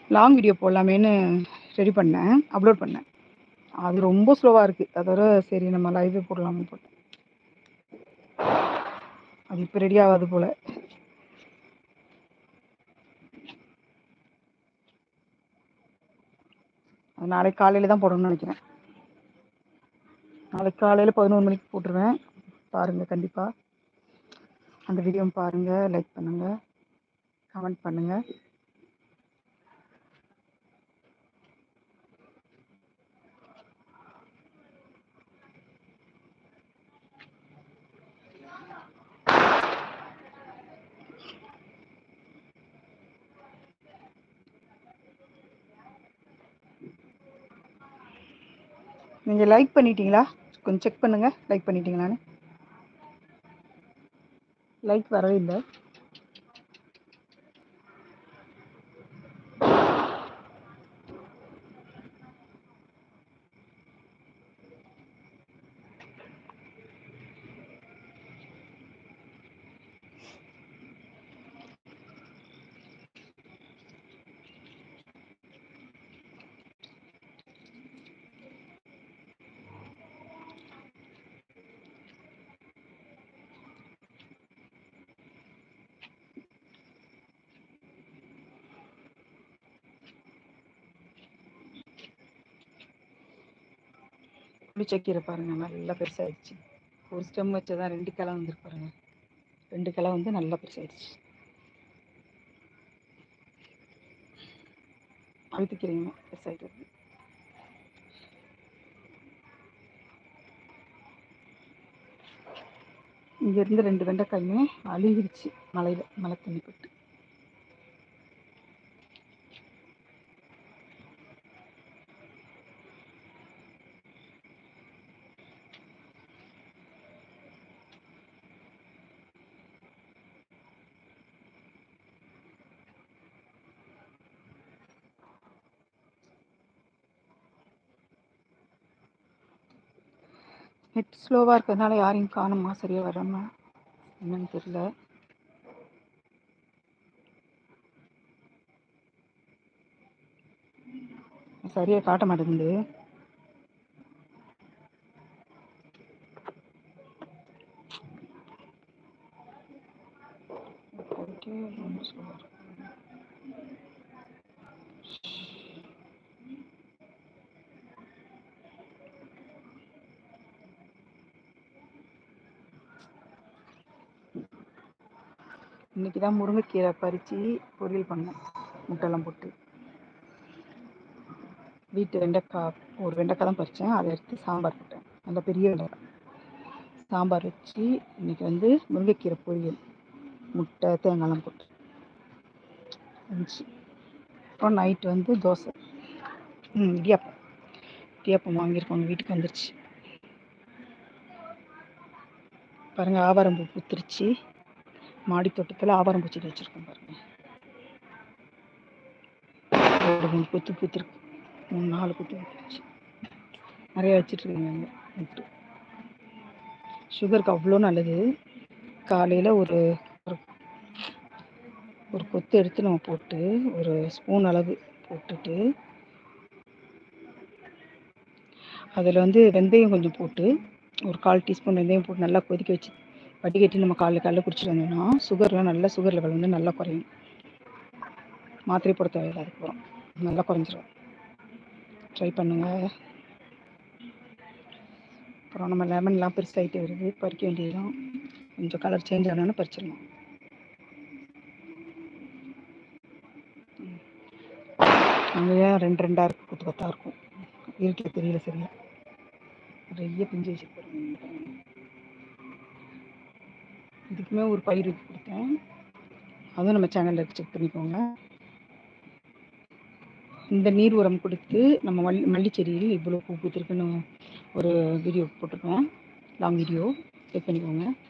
Long video போடலாமேன்னு ready பண்ணேன், upload பண்ணேன். அது ரொம்ப ஸ்லோவாக இருக்குது. அதோட சரி நம்ம லைவே போடலாம்னு போட்டேன். அது இப்போ ரெடி ஆகாது போல். அது நாளைக்கு காலையில் தான் போடணும்னு நினைக்கிறேன். நாளைக்கு காலையில் 11 மணிக்கு போட்டுருவேன். பாருங்கள், கண்டிப்பாக அந்த வீடியோவும் பாருங்கள், லைக் பண்ணுங்கள், கமெண்ட் பண்ணுங்கள். நீங்கள் லைக் பண்ணிட்டீங்களா? கொஞ்சம் செக் பண்ணுங்கள், லைக் பண்ணிட்டீங்களான்னு. லைக் வரவே இல்லை. புளிச்சக்கீரை பாருங்கள், நல்லா பெருசாகிடுச்சு. ஒரு ஸ்டெம் வச்சதான் 2 கிளை வந்துருக்கு பாருங்கள். 2 கிளை வந்து நல்லா பெருசாகிடுச்சு. அழுத்திக்கிறீங்க, பெருசாகிட்டு வருது. இங்கேருந்து 2 வெண்டைக்காயுமே அழுகிடுச்சு மழை தண்ணி பட்டு. நெட் ஸ்லோவாக இருக்கிறதுனால யாரையும் காணுமா, சரியாக வராமல் என்னன்னு தெரியல. சரியாக காட்ட மாட்டேங்குது. இன்னைக்கு தான் முருங்கைக்கீரை பறித்து பொரியல் பண்ணேன், முட்டைலாம் போட்டு. வீட்டு வெண்டைக்காய், ஒரு வெண்டைக்காய் தான் பறித்தேன், அதை எடுத்து சாம்பார் போட்டேன். நல்ல பெரிய வெண்டைக்காய் சாம்பார் வச்சு இன்னைக்கு வந்து முருங்கைக்கீரை பொரியல், முட்டை, தேங்காய்லாம் போட்டு இருந்துச்சு. அப்புறம் நைட்டு வந்து தோசை. இடியாப்பம் வாங்கியிருக்கோங்க, வீட்டுக்கு வந்துருச்சு. பாருங்கள், ஆவாரம்பூ பூத்துருச்சு. மாடி தோட்டத்தில் ஆவாரம்பூ செடி வச்சுருக்கோம் பாருங்கள். ஒரு 3 கொத்து பூத்துருக்கு, 3-4 கொத்து பூத்துருச்சு. நிறைய வச்சிட்ருக்கேங்க நட்டு. சுகருக்கு அவ்வளோ நல்லது. காலையில் ஒரு கொத்து எடுத்து நம்ம போட்டு ஒரு ஸ்பூன் அளவு போட்டுட்டு அதில் வந்து வெந்தயம் கொஞ்சம் போட்டு ஒரு 1/4 டீஸ்பூன் வெந்தயம் போட்டு நல்லா கொதிக்க வச்சு வடிகட்டி நம்ம காலைல குடிச்சிட்டு வந்தோம்னா சுகர்லாம் நல்லா, சுகர் லெவல் வந்து நல்லா குறையும். மாத்திரை போட தேவையில்லை, அதுக்கப்புறம் நல்லா குறைஞ்சிரும். ட்ரை பண்ணுங்கள். அப்புறம் நம்ம லெமன்லாம் பெருசாகிட்டே வருது, பறிக்க வேண்டியதுதான். கொஞ்சம் கலர் சேஞ்ச் ஆனாலும் பறிச்சிடலாம். அங்கே 2 இருக்குது, கொத்து கொத்தாக இருக்கும், இருட்டில் தெரியல சரியா. நிறைய பிஞ்சு வச்சுருப்பாங்க. இதுக்குமே ஒரு பயிர் கொடுத்தேன், அதுவும் நம்ம சேனலில் செக் பண்ணிக்கோங்க. இந்த நீர் உரம் கொடுத்து நம்ம மல்லிச்செடியில் இவ்வளோ பூ பூத்துருக்குன்னு ஒரு வீடியோ போட்டிருக்கேன், லாங் வீடியோ, செக் பண்ணிக்கோங்க.